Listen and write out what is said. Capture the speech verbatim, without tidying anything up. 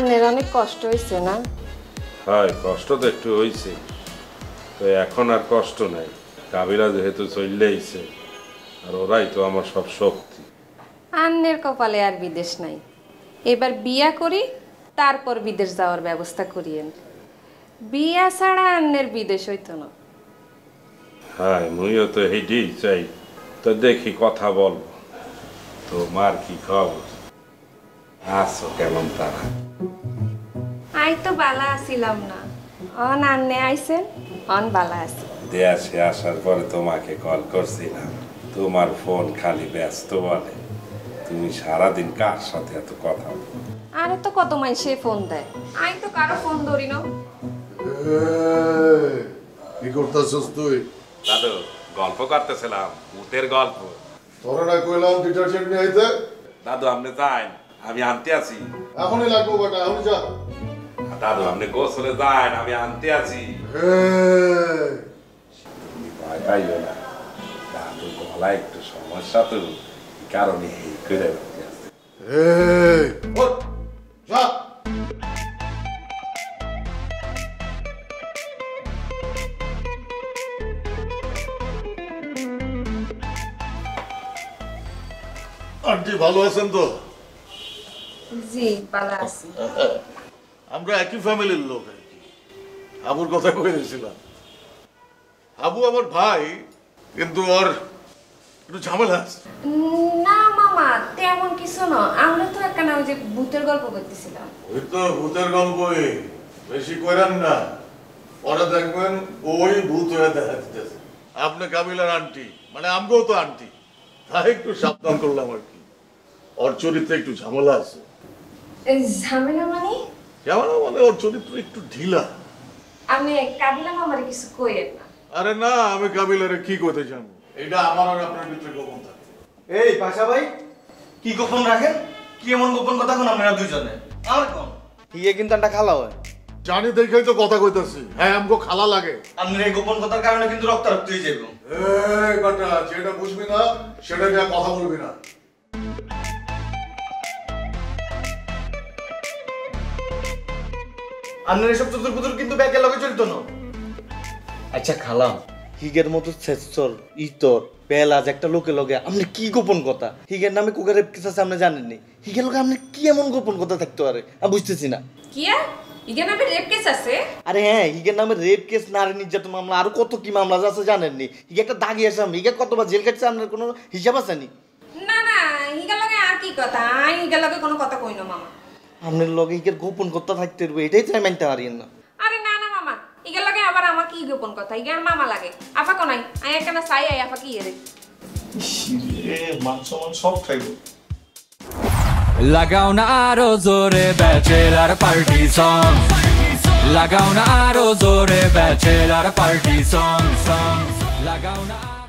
আন্নের অনেক কষ্ট হয়েছে না? হয়, কষ্ট তো একটু হয়েছে, তো এখন আর কষ্ট নাই। কাবিলা যেহেতু চলে আইছে, আর ওরাই তো আমার সব শক্তি। আন্নের কপালে আর বিদেশ নাই, এবার বিয়া করি তারপর বিদেশ যাওয়ার ব্যবস্থা করিয়েন। বিয়া ছাড়া আন্নের বিদেশ হইতো না। হ্যাঁ, মুইও তো হেঁটেই চাই। তো দেখি কথা বল, তো মার কি খবর? আছো কেমন তারা? আই তো বালা আসিলাম না, অন আন্নে আইছেন, অন বালা আছে। দেশে আসার পরে তোমাকে কল করছিলাম, তোমার ফোন খালি ব্যস্ত বলে। তুমি সারাদিন কার সাথে এত কথা বলো? আরে তো কত মাইসে ফোন দেয়, আই তো কারো ফোন ধরি না। কি করতেছিস তুই? দাদু, গল্প করতেছিলাম, ভূতের গল্প। তোরা না কইলাম ডিটারজেন্ট নিয়ে আইতে? দাদু আপনি যান, আমি আনতে আছি। এখনই লাগবো বেটা, এখনই যা। দাদু আপনি গোসলে যান, আমি আনতে আছি। তুমি ভয় পাইও না, দাদু গলা একটু সমস্যা তো, কারণে এই করে আছে। যা। আন্টি ভালো আছেন তো? জি বালা আছি। আমরা একই ফ্যামিলির লোক আর কি। আবুর কথা কয়ে দিয়েছিলাম। আবু আমার ভাই, কিন্তু ওর একটু ঝামেলা আছে। না মামা, তেমন কিছু না, আমরা তো একখানা ওই যে ভূতের গল্প করতেছিলাম। ওই তো ভূতের গল্পই, বেশি করেন না, পরে দেখবেন ওই ভূত হয়ে দেখা দিতেছে। আপনি কাবিলার আন্টি, মানে আমগোও তো আন্টি, তাই একটু সাবধান করলাম আর কি। ওর চরিত্রে একটু ঝামেলা আছে। ঝামেলা মানে? ঝামেলা মানে ওর চরিত্র একটু ঢিলা। আমি কাবিলা মামারে কিছু কইেন না। আরে না, আমি কাবিলারে কি কইতে জানবো, এটা আমার আর আপনার ভিতরে গোপন থাকে। এই পাশা ভাই, কি গোপন রাখেন? কি এমন গোপন কথা কোন আপনারা দুইজনে? আর কোন হিয়ে কিন্তু একটা খালা হয়। জানি দেখাই তো কথা কইতাছি। হ্যাঁ, আমগো খালা লাগে। আপনার এই গোপন কথার কারণে কিন্তু রক্তারক্ত হয়ে যাবে। এই বেটা, যেটা বুঝবি না সেটা নিয়ে কথা বলবি না। আপনার এসব চতুর পুতুর কিন্তু ব্যাগের লগে চলতো না। আচ্ছা খালাম, হিগের মতো ছেচর ইতর পেলাজ একটা লোকে লগে আপনি কি গোপন কথা? হিগের নামে কুকার রেপ কেস আছে আপনি জানেন নি? হিগের লগে আপনি কি এমন গোপন কথা থাকতে পারে আমি বুঝতেছি না। কি হিগের নামে রেপ কেস আছে? আরে হ্যাঁ, হিগের নামে রেপ কেস, নারী নির্যাতন মামলা, আর কত কি মামলা আছে জানেন নি? হিগে একটা দাগি আছে, হিগে কতবার জেল কাটছে আপনার কোনো হিসাব আছে নি? না না, হিগের লগে আর কি কথা? আই হিগের লগে কোনো কথা কই না মামা। আপনার লগে হিগের গোপন কথা থাকতে পারবে, এটাই তো আমি মানতে পারি না। আরে না না মামা, হিগের লগে আবার আমার কি গোপন কথা? হিগের মামা লাগে আফা কোনাই, আই একখানা চাই আই আফা কি এরে এ মান সম্মান সব খাইব। লাগাও না আরো জোরে ব্যাচেলার পার্টি সং, লাগাও না আরো জোরে ব্যাচেলার পার্টি সং সং, লাগাও না।